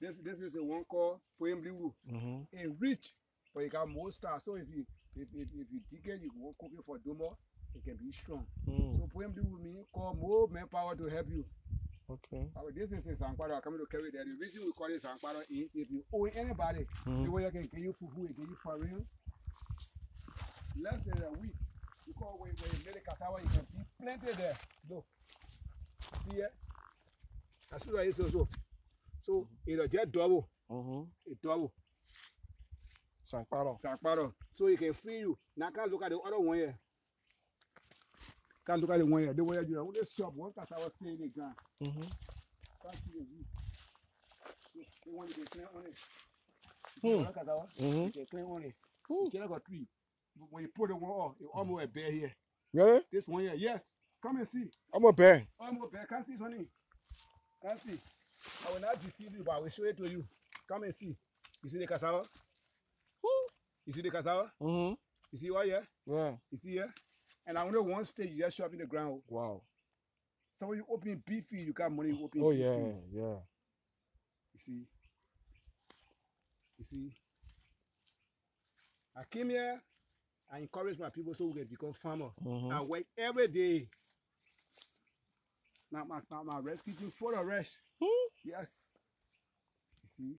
This is the one called Poem Blue. It's rich, but it got more stars. So if you dig it, you won't cook it for Domo, it can be strong. So Poem Blue means call more manpower to help you. Okay. This is the Sankwaro coming to carry that. The reason we call it Sankwaro is if you owe anybody, the way you can give you fufu, give you for real. Less than a week, you call when you make a cassava, you can see plenty there. Look. See it? That's what I used to do. So it'll just double. It double. Sankwaro. So it can free you. Now can't look at the other one here. Can't look at the one here. The way you do it. Shop one cassava stay in the ground. Can't see the view. The one you can clean on it. One cassava, you can clean on it. You can like a tree. When you put the one off, it almost a bear here. Really? This one here, yes. Come and see. I'm a bear. Almost bear. Can't see, honey. Can't see. I will not deceive you, but I will show it to you. Come and see. You see the cassava? You see the cassava? You see what here? Yeah. You see here? And I only one stage, you just shove in the ground. Wow. So when you open beef feed, you got money, you open Oh, beef yeah, feed. yeah. You see? You see? I came here, I encourage my people so we can become farmers. I work every day. Now my rest kitchen full of rest. Yes. You see?